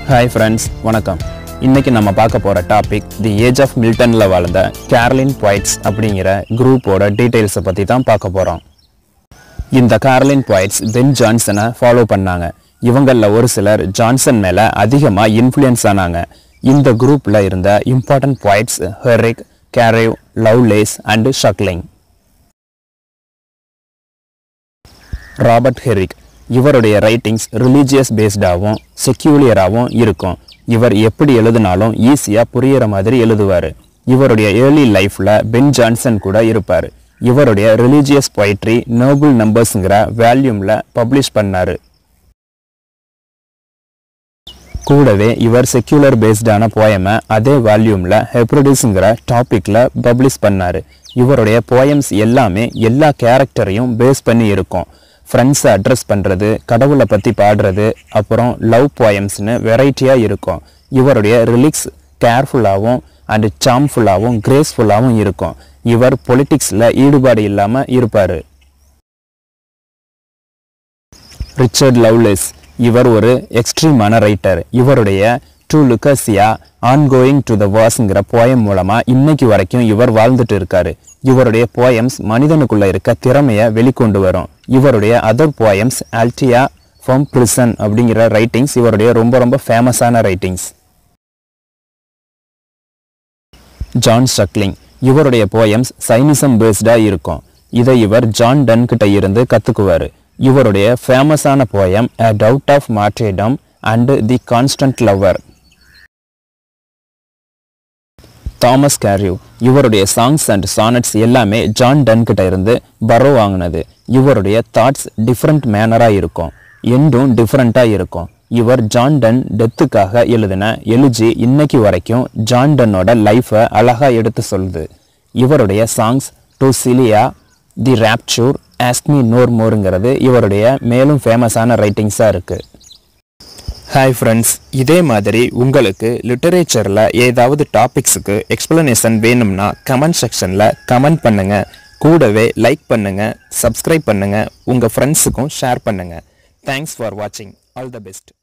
Hi friends, வணக்கம். இன்னைக்கு நம்ம பார்க்க போற டாபிக் தி ஏஜ் ஆஃப் மில்டன்ல வாழ்ந்த கேரலின் பாய்ட்ஸ் அப்படிங்கிற குரூப்போட டீடைல்ஸை பத்தி தான் பார்க்க போறோம். இந்த கேரலின் பாய்ட்ஸ் பென் ஜான்சனை ஃபாலோ பண்ணாங்க. இவங்கள ஒரு சிலர் ஜான்சன் மேல அதிகமா இன்ஃப்ளூயன்ஸ் ஆனாங்க. இந்த குரூப்ல இருந்த important poets Herrick, Carew, Lovelace and Suckling. Robert Herrick இவருடைய ரைட்டிங்ஸ் ரிலீஜியஸ் பேஸ்டாகவும் செக்யூலியராகவும் இருக்கும். இவர் எப்படி எழுதினாலும் ஈஸியாக புரியிற மாதிரி எழுதுவார். இவருடைய ஏர்லி லைஃப்பில் பென் ஜான்சன் கூட இருப்பார். இவருடைய ரிலீஜியஸ் பொயட்ரி நோபல் நம்பர்ஸுங்கிற வேல்யூமில் பப்ளிஷ் பண்ணார். கூடவே இவர் செக்யூலர் பேஸ்டான போயமை அதே வால்யூமில் ஹெப்ரோடிஸுங்கிற டாப்பிக்கில் பப்ளிஷ் பண்ணார். இவருடைய போயம்ஸ் எல்லாமே எல்லா கேரக்டரையும் பேஸ் பண்ணி இருக்கும். ஃப்ரெண்ட்ஸை அட்ரஸ் பண்ணுறது, கடவுளை பற்றி பாடுறது, அப்புறம் லவ் போயம்ஸ்னு வெரைட்டியாக இருக்கும். இவருடைய ரிலிக்ஸ் கேர்ஃபுல்லாகவும் அண்ட் சாம்ஃபுல்லாகவும் கிரேஸ்ஃபுல்லாகவும் இருக்கும். இவர் பொலிட்டிக்ஸில் ஈடுபாடு இல்லாமல் இருப்பார். ரிச்சர்ட் லவ்லேஸ் இவர் ஒரு எக்ஸ்ட்ரீமான ரைட்டர். இவருடைய to Lucasta ongoing to the வார்ஸ்ங்கிற போயம் மூலமாக இன்னைக்கு வரைக்கும் இவர் வாழ்ந்துட்டு இருக்காரு. இவருடைய போயம்ஸ் மனிதனுக்குள்ள இருக்க திறமையை வெளிக்கொண்டு வரும். இவருடைய other poems Althea from prison அப்படிங்கிற ரைட்டிங்ஸ் இவருடைய ரொம்ப ஃபேமஸான ரைட்டிங்ஸ். ஜான் ஷக்லிங் இவருடைய போயம்ஸ் சைனிசம் பேஸ்டாக இருக்கும். இதை இவர் ஜான் டன் கிட்ட இருந்து கற்றுக்குவார். இவருடைய ஃபேமஸான poem A Doubt of Martyrdom and The Constant Lover. Thomas Carew இவருடைய சாங்ஸ் அண்ட் சானட்ஸ் எல்லாமே ஜான் டன் கிட்ட இருந்து பரோ வாங்கினது. இவருடைய தாட்ஸ் டிஃப்ரெண்ட் மேனராக இருக்கும், எண்டும் டிஃப்ரெண்ட்டாக இருக்கும். இவர் ஜான் டன் டெத்துக்காக எழுதின எழுச்சி இன்னைக்கு வரைக்கும் ஜான் டன்னோட லைஃப்பை அழகாக எடுத்து சொல்லுது. இவருடைய songs to Celia, the rapture, ask me no மோருங்கிறது இவருடைய மேலும் ஃபேமஸான ரைட்டிங்ஸாக இருக்குது. ஹாய் ஃப்ரெண்ட்ஸ், இதே மாதிரி உங்களுக்கு லிட்டரேச்சரில் ஏதாவது டாபிக்ஸுக்கு எக்ஸ்ப்ளனேஷன் வேணும்னா கமெண்ட் செக்ஷனில் கமெண்ட் பண்ணுங்கள். கூடவே லைக் பண்ணுங்கள், சப்ஸ்கிரைப் பண்ணுங்கள், உங்கள் ஃப்ரெண்ட்ஸுக்கும் ஷேர் பண்ணுங்கள். தேங்க்ஸ் ஃபார் வாட்சிங். All the best.